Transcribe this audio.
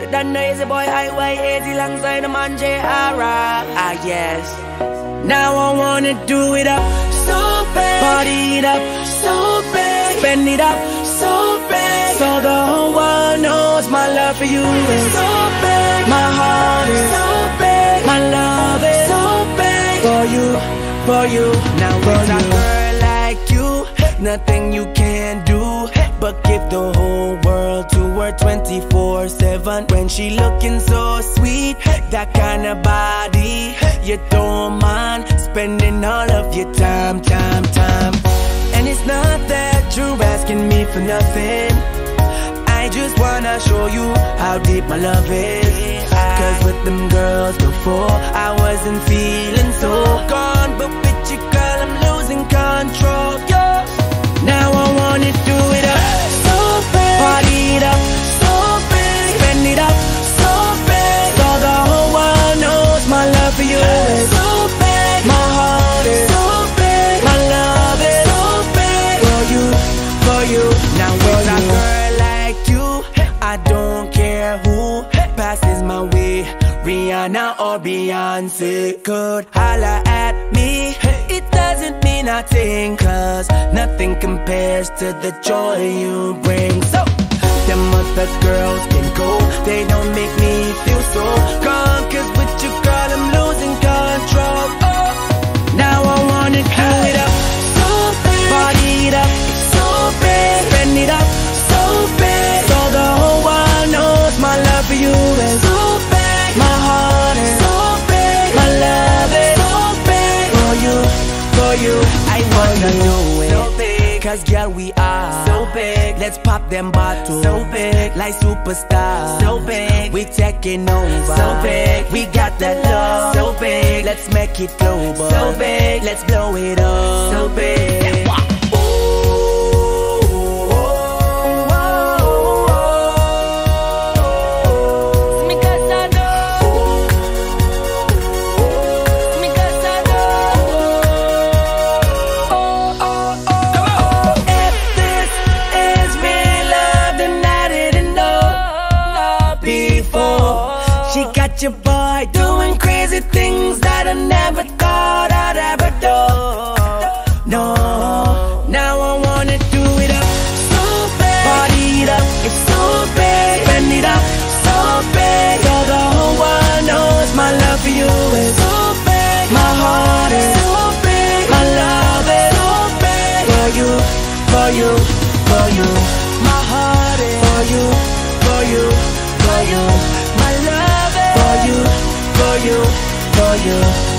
than the easy boy IY80 alongside the man J.R.A. Ah yes. Now I wanna do it up so bad, party it up so bad, spend it up so bad, so the whole world knows my love for you is so bad, my heart is so bad, my love is so bad for you, for you. Now with a girl like you, nothing you can do but give the whole world to her 24/7. When she looking so sweet, that kind of body, you don't mind spending all of your time. And it's not that you're asking me for nothing, I just wanna show you how deep my love is. Cause with them girls before, I wasn't feeling so gone, but with you girl I'm losing control, yeah. Now I wanna do it up so bad, party it up so bad, spend it up so bad, so the whole world knows my love for you is so bad, my heart is so bad, my love is so bad for you, for you. Now with a girl like you, I don't care who passes my way, Rihanna or Beyonce could holla at me. It doesn't mean nothing, cause nothing compares to the joy you bring. So them other girls can go, they don't make me feel so gone, cause with you girl I'm losing control. Oh, now I wanna do it up so bad, party it up so bad, spend it up so bad, so the whole world knows my love for you is so bad, my heart is so bad, my love is so bad for you, for you. I wanna do it so big, cause girl we are so big. Let's pop them bottles so big, like superstars so big. We taking over so big, we got that love so big. Let's make it global so big, let's blow it up so big. She got your boy doing crazy things that I never thought I'd ever do. No, now I wanna do it up so bad, party it up, it's so bad, spend it up so bad, so the whole world knows my love for you is so bad, my heart is so bad, my love is so bad for you, for you, for you. My heart is for you, for you, for you. My love is for you, for you, for you.